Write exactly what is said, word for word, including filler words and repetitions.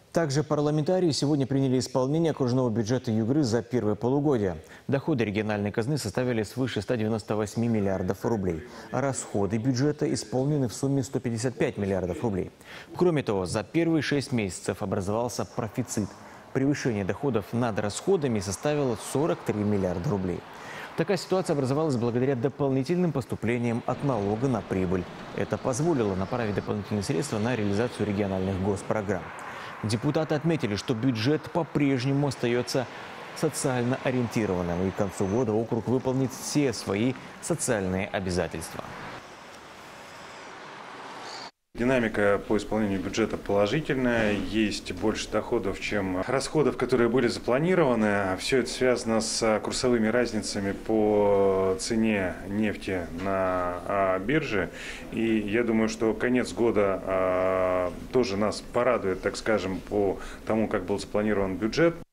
Также парламентарии сегодня приняли исполнение окружного бюджета Югры за первое полугодие. Доходы региональной казны составили свыше ста девяноста восьми миллиардов рублей, а расходы бюджета исполнены в сумме сто пятьдесят пять миллиардов рублей. Кроме того, за первые шесть месяцев образовался профицит. Превышение доходов над расходами составило сорок три миллиарда рублей. Такая ситуация образовалась благодаря дополнительным поступлениям от налога на прибыль. Это позволило направить дополнительные средства на реализацию региональных госпрограмм. Депутаты отметили, что бюджет по-прежнему остается социально ориентированным, и к концу года округ выполнит все свои социальные обязательства. Динамика по исполнению бюджета положительная, есть больше доходов, чем расходов, которые были запланированы. Все это связано с курсовыми разницами по цене нефти на бирже. И я думаю, что конец года тоже нас порадует, так скажем, по тому, как был запланирован бюджет.